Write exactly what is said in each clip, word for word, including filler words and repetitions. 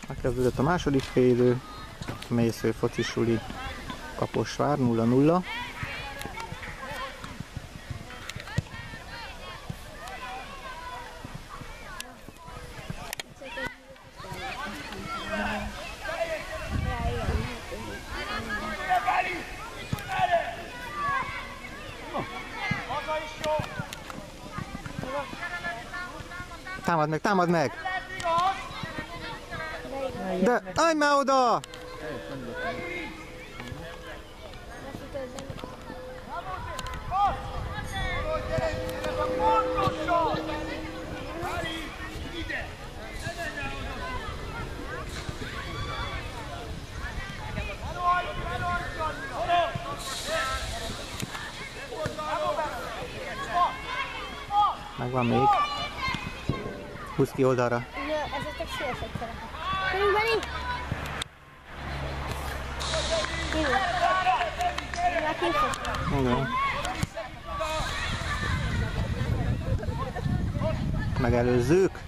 Megkezdődött a második félidő, Mésző focisuli Kaposvár nulla nulla. Támad meg, támad meg! De, állj már oda! Megvan még. Húzz ki oldalra. Ezek szélesek szeretek. Gyerünk, Beni! Igen. Megelőzzük.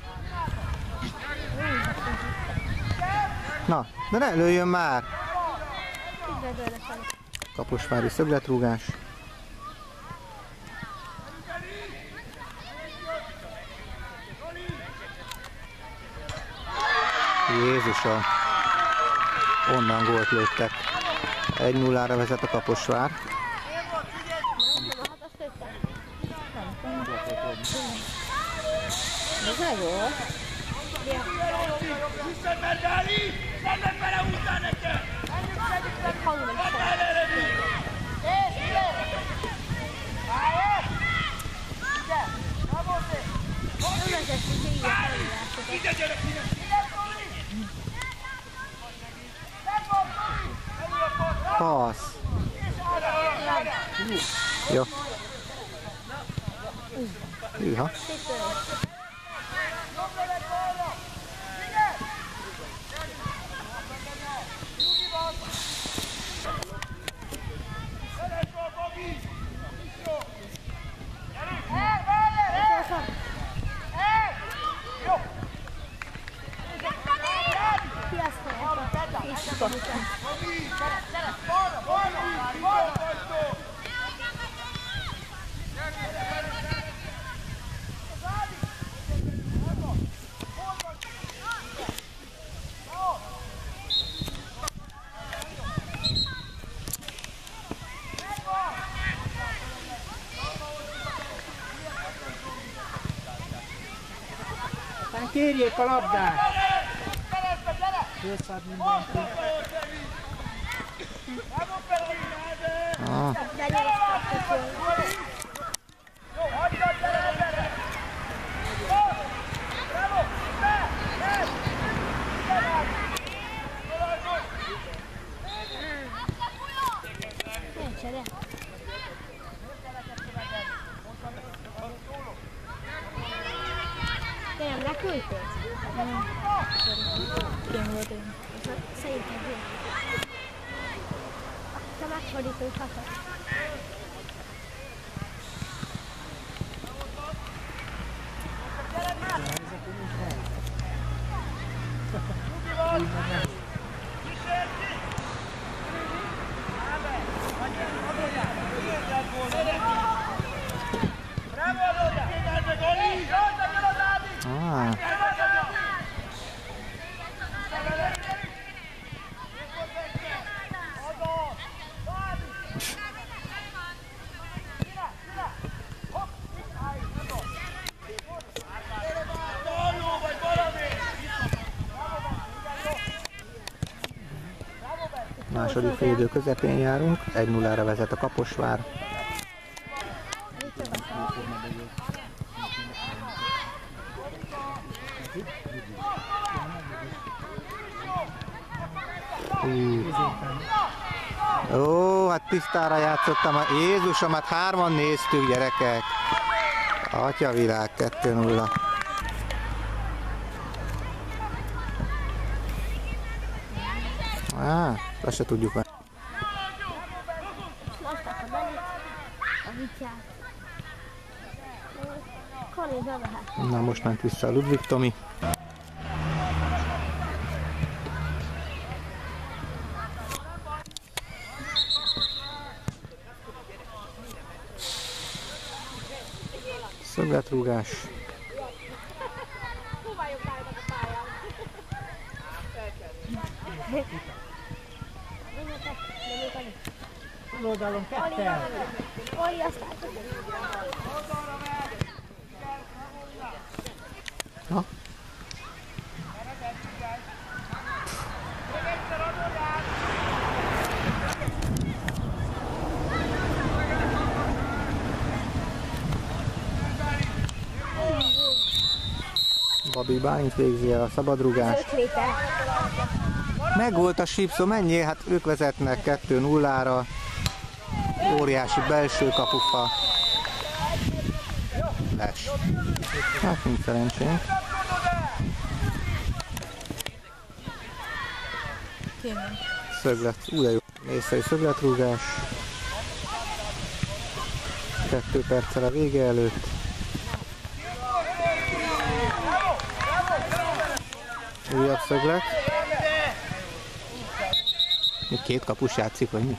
Na, de ne lőjön már! Kaposvári szögletrúgás. Jézusom! Onnan gólt lőttek. egy nullára vezet a Kaposvár. Ez meg volt. Passz. Jó. Hűha. Kérjék a labdát! Készad mindenki. Ah. Te nem leküldtél? Nem. Én volt én. Szerintem jó. Te megfordíthatod. Ah. Második félidő közepén járunk, egy nullára vezet a Kaposvár. Ó, hát tisztára játszottam, Jézusom, hát hárman néztük, gyerekek. Atyavilág, kettő nulla. Á, azt se tudjuk meg. Na, most ment vissza a Ludwig Tomi. Szögletrúgás. Oldalon ketten. Oli, aztán. Na. Babi Bálint végzi el a szabadrúgást. Megvolt a sípszó, mennyi? Hát ők vezetnek kettő nullára. Óriási belső kapufa. Les. Hát nincs szerencsénk. Szöglet, újra jó. Észre szögletrúgás. Kettő perccel a vége előtt. Újabb szöglet. Még két kapus játszik, vagy mi?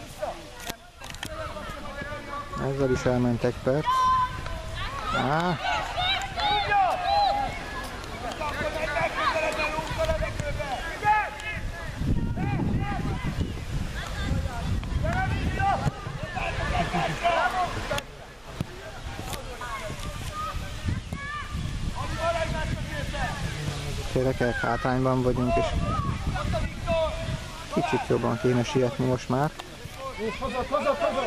Ezzel is elment egy perc. Á. Gyerekek, hátrányban vagyunk, és kicsit jobban kéne sietni most már. Hozott, hozott, hozott!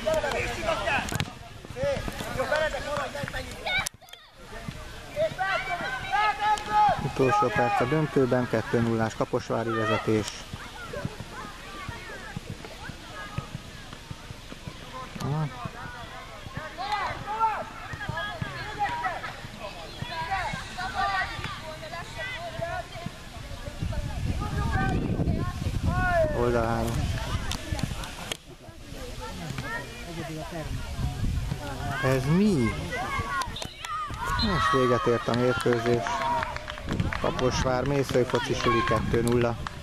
Utolsó perc a döntőben, kettő nullás kaposvári vezetés. Ah. Oldalhára. Ez mi? És véget ért a mérkőzés. Kaposvár Mészöly focisuli kettő nulla.